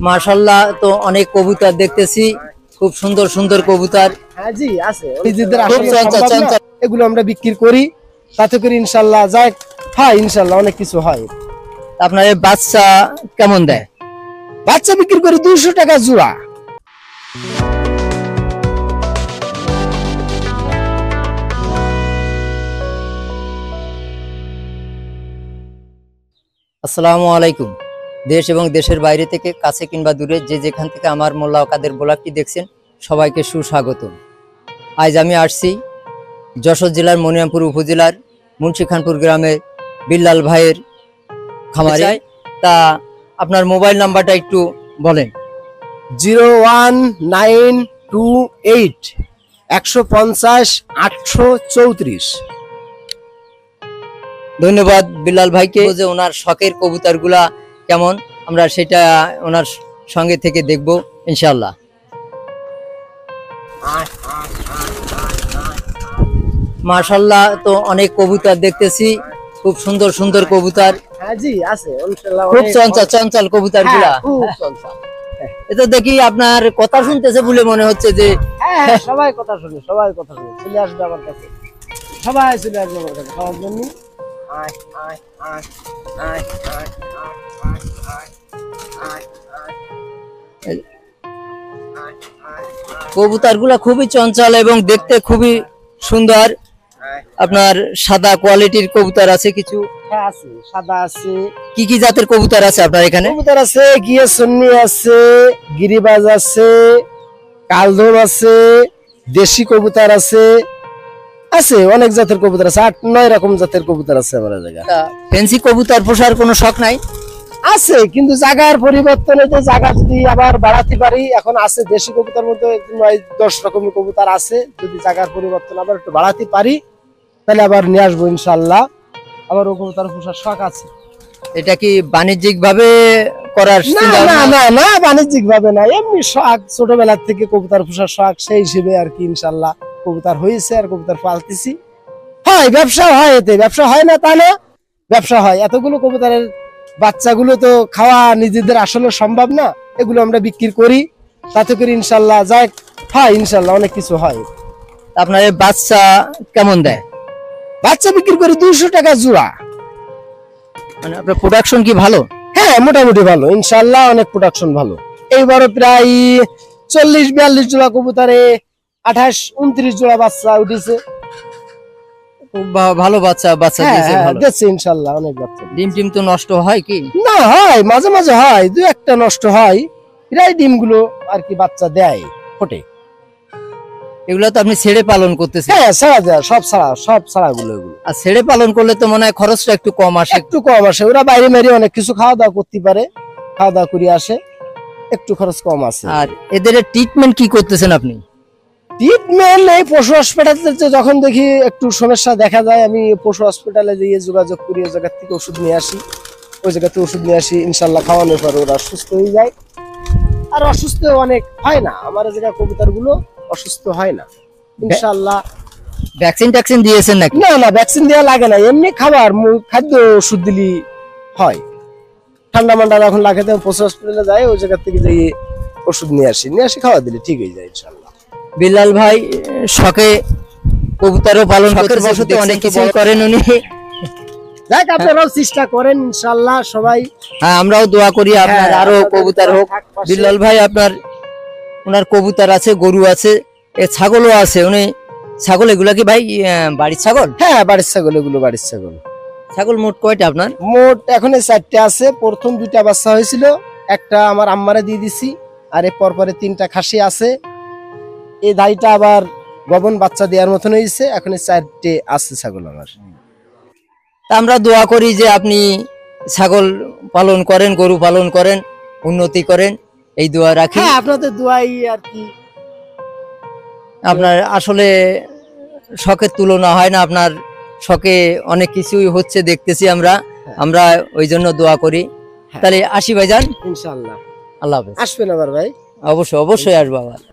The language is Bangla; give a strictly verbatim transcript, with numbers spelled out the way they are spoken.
মাশাআল্লাহ, তো অনেক কবুতর দেখতেছি, খুব সুন্দর সুন্দর কবুতর। হ্যাঁ জি আছে, নিজেদের আসলে সম্ভব না, এগুলো আমরা বিক্রি করি, তাতে করে ইনশাআল্লাহ যায়। হ্যাঁ ইনশাআল্লাহ অনেক কিছু হয়। আপনার এই বাচ্চা কেমন দেয়? বাচ্চা বিক্রি করি দুইশো টাকা জোড়া। আসসালামু আলাইকুম। দেশ এবং দেশের বাইরে থেকে, কাছে কিংবা দূরে, যে যেখান থেকে আমার মোল্লা কাদের ব্লগটি দেখছেন, সবাইকে সুস্বাগত। আজ আমি আসছি যশোর জেলার মনিরামপুর উপজেলার মুন্সিখানপুর গ্রামের বিল্লাল ভাইয়ের খামারে। তা আপনার মোবাইল নাম্বারটা একটু বলেন। Zero one nine two eight একশো পঞ্চাশ আটশো চৌত্রিশ। ধন্যবাদ বিল্লাল ভাইকে। যে ওনার শখের কবুতরগুলা কেমন, আমরা সেটা ওনার সঙ্গে থেকে দেখব ইনশাআল্লাহ। মাশাআল্লাহ, তো অনেক কবুতর দেখতেছি, খুব সুন্দর সুন্দর কবুতর। হ্যাঁ জি আছে, ইনশাআল্লাহ খুব চঞ্চল চঞ্চল কবুতরগুলা। খুব চঞ্চল। এটা দেখি আপনার কথা শুনতেছে বলে মনে হচ্ছে যে হ্যাঁ সবাই কথা শুনে, সবাই কথা শুনে চলে আসবে আমার কাছে, সবাই চলে আসবে আমার কাছে খাওয়ার জন্য। কবুতরগুলা খুবই চঞ্চল এবং দেখতে খুবই সুন্দর। আপনার সাদা কোয়ালিটির কবুতর আছে কিছু? হ্যাঁ আছে, সাদা আছে। কি কি জাতের কবুতর আছে আপনার এখানে? কবুতর আছে গিয়ে সুন্নি আছে, গিরিবাজ আছে, কালদম আছে, দেশি কবুতর আছে, আছে অনেক জাতের কবুতর আছে, আট নয় রকম জাতের কবুতর আছে আমার জায়গায়। ফ্যান্সি কবুতর পোষার কোনো শখ নাই? আছে, কিন্তু জায়গার পরিবর্তনে তো জায়গা যদি আবার বাড়াতে পারি। এখন আছে দেশি কবুতর মধ্যে নয় দশ রকমের কবুতর আছে, যদি জায়গার পরিবর্তন আবার একটু বাড়াতে পারি তাহলে আবার নিয়ে আসবো ইনশাআল্লাহ। আবার ও কবুতর পোষার শখ আছে। এটা কি বাণিজ্যিক ভাবে করার? না না না না বাণিজ্যিক ভাবে না, এমনি শখ, ছোটবেলার থেকে কবুতর পোষার শখ, সেই হিসেবে আর কি ইনশাআল্লাহ কবুতর হয়েছে আর কবুতর পালতেছি। হয় ব্যবসা হয়, এতে ব্যবসা হয় না তা না, ব্যবসা হয়। এতগুলো কবুতরের বাচ্চাগুলো তো খাওয়া নিজেদের আসলে সম্ভব না, এগুলো আমরা বিক্রি করি, তাতে করে ইনশাআল্লাহ যায়। হয় ইনশাআল্লাহ অনেক কিছু হয়। আপনার এই বাচ্চা কেমন দেয়? বাচ্চা বিক্রি করি দুইশো টাকা জোড়া। মানে আপনার প্রোডাকশন কি ভালো? হ্যাঁ মোটামুটি ভালো ইনশাআল্লাহ, অনেক প্রোডাকশন ভালো। এইবারও প্রায় চল্লিশ বিয়াল্লিশ জোড়া কবুতরে আঠাশ উনত্রিশ জোড়া বাচ্চা উঠেছে। ভালো বাচ্চা বাচ্চা দিয়েছে, ভালো দিয়েছে ইনশাআল্লাহ, অনেক বাচ্চা। ডিম টিম তো নষ্ট হয় কি? না হয়, মাঝে মাঝে হয়, দুই একটা নষ্ট হয়, প্রায় ডিম গুলো আর কি বাচ্চা দেয়, ফোটে। এগুলো তো আপনি ছেড়ে পালন করতেছেন? হ্যাঁ ছাড়া দেয়, সব ছাড়া, সব ছাড়া গুলো এগুলো। আর ছেড়ে পালন করলে তো মনে হয় খরচটা একটু কম আসে? একটু কম আসে, ওরা বাইরে মেরে অনেক কিছু খাওয়া দাওয়া করতে পারে, খাওয়া দাওয়া করে আসে, একটু খরচ কম আছে। আর এদের ট্রিটমেন্ট কি করতেছেন আপনি? ট্রিটমেন্ট এই পশু হসপিটালে যখন দেখি একটু সমস্যা দেখা যায়, আমি পশু হসপিটালে গিয়ে যোগাযোগ করি, ওই জায়গা থেকে ওষুধ নিয়ে আসি, ওই জায়গাতে ওষুধ নিয়ে আসি, ইনশাল্লাহ খাওয়ানোর পর ওরা সুস্থ হয়ে যায়। আর অসুস্থ অনেক হয় না, আমার জায়গা কবুতর গুলো অসুস্থ হয় না ইনশাল্লাহ। ভ্যাকসিন ট্যাকসিন দিয়েছেন নাকি? না না ভ্যাকসিন দেওয়া লাগে না, এমনি খাবার খাদ্য ওষুধ দিলি হয়। ঠান্ডা মান্ডা যখন লাগে তখন পশু হসপিটালে যায়, ওই জায়গা থেকে যাই ওষুধ নিয়ে আসি, নিয়ে আসি খাওয়া দিলে ঠিক হয়ে যায় ইনশাল্লাহ। বিল্লাল ভাই শখে কবুতরও পালন করতে বসতে অনেক কিছু করেন উনি। যাক আপনারাও চেষ্টা করেন ইনশাআল্লাহ সবাই। হ্যাঁ আমরাও দোয়া করি আপনার আরো কবুতর হোক। বিল্লাল ভাই আপনার ওনার কবুতর আছে, গরু আছে, এ ছাগলও আছে। উনি ছাগল এগুলা কি ভাই বাড়ির ছাগল? হ্যাঁ বাড়ির ছাগল, এগুলো বাড়ির ছাগল। ছাগল মোট কয়টা আপনার? মোট এখন চারটে আছে, প্রথম দুইটা বাচ্চা হয়েছিল, একটা আমার আম্মারে দিয়ে দিছি, আর এর পরপরে তিনটা খাসি আছে। এই দাইটা আবার গবন বাচ্চা দেওয়ার মতন হয়েছে, এখন চারটে আছে ছাগল আমার। আমরা দোয়া করি যে আপনি ছাগল পালন করেন, গরু পালন করেন, উন্নতি করেন, এই দোয়া রাখি। হ্যাঁ আপনাদের দোয়াই আর কি। আপনার আসলে শখের তুলনা হয় না, আপনার শখে অনেক কিছুই হচ্ছে দেখতেছি আমরা, আমরা ওই জন্য দোয়া করি। তাহলে আসি ভাইজান, ইনশাআল্লাহ। আল্লাহ হাফেজ। আসবেন আবার ভাই? অবশ্যই অবশ্যই আসবো আবার।